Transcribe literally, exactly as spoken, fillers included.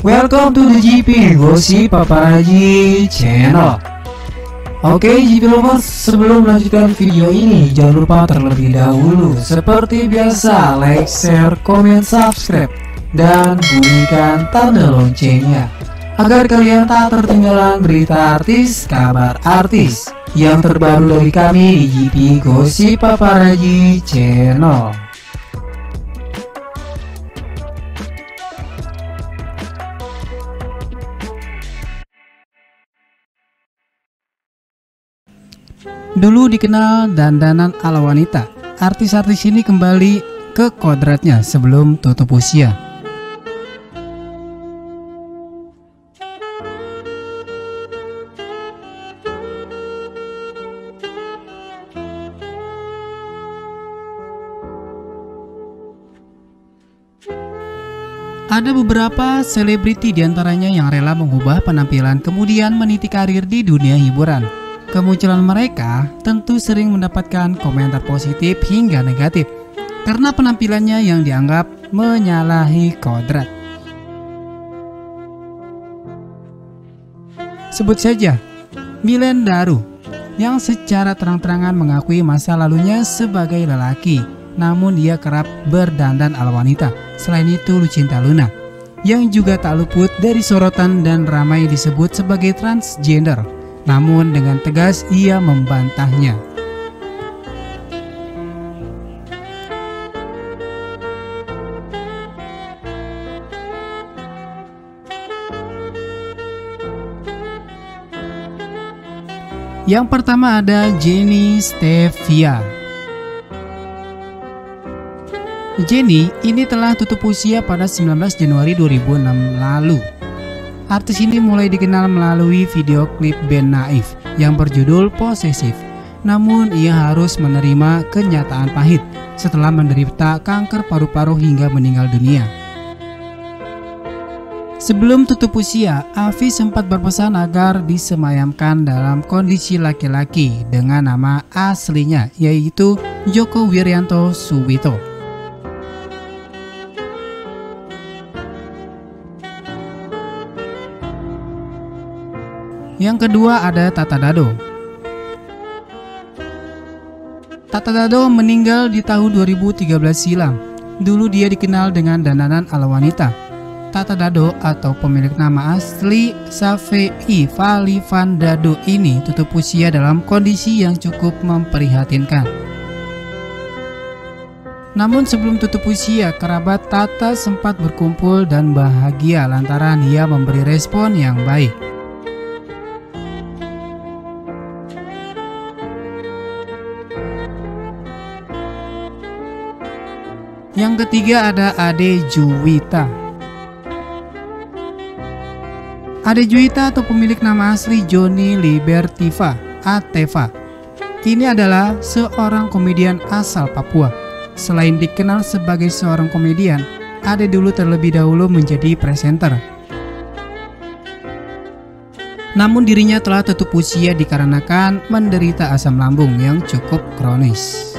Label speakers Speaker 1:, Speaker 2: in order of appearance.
Speaker 1: Welcome to the G P Gosip Paparazi Channel. Oke G P lovers, sebelum melanjutkan video ini jangan lupa terlebih dahulu seperti biasa like, share, komen, subscribe, dan bunyikan tanda loncengnya agar kalian tak tertinggalan berita artis, kabar artis yang terbaru dari kami di G P Gosip Paparazi Channel. Dulu dikenal dandanan ala wanita, artis-artis ini kembali ke kodratnya sebelum tutup usia. Ada beberapa selebriti diantaranya yang rela mengubah penampilan kemudian meniti karir di dunia hiburan. Kemunculan mereka tentu sering mendapatkan komentar positif hingga negatif karena penampilannya yang dianggap menyalahi kodrat. Sebut saja Milen Daru yang secara terang-terangan mengakui masa lalunya sebagai lelaki, namun dia kerap berdandan ala wanita. Selain itu Lucinta Luna yang juga tak luput dari sorotan dan ramai disebut sebagai transgender, namun dengan tegas ia membantahnya. Yang pertama ada Jenny Stevia. Jenny ini telah tutup usia pada sembilan belas Januari dua ribu enam lalu. Artis ini mulai dikenal melalui video klip band Naif yang berjudul Posesif. Namun ia harus menerima kenyataan pahit setelah menderita kanker paru-paru hingga meninggal dunia. Sebelum tutup usia, Avi sempat berpesan agar disemayamkan dalam kondisi laki-laki dengan nama aslinya, yaitu Joko Wiryanto Suwito. Yang kedua ada Tata Dado. Tata Dado meninggal di tahun dua ribu tiga belas silam. Dulu dia dikenal dengan dandanan ala wanita. Tata Dado atau pemilik nama asli Safei Falivan Dado ini tutup usia dalam kondisi yang cukup memprihatinkan. Namun sebelum tutup usia, kerabat Tata sempat berkumpul dan bahagia lantaran ia memberi respon yang baik. Yang ketiga ada Ade Juwita. Ade Juwita atau pemilik nama asli Johnny Libertiva Ateva. Ini adalah seorang komedian asal Papua. Selain dikenal sebagai seorang komedian, Ade dulu terlebih dahulu menjadi presenter. Namun dirinya telah tutup usia dikarenakan menderita asam lambung yang cukup kronis.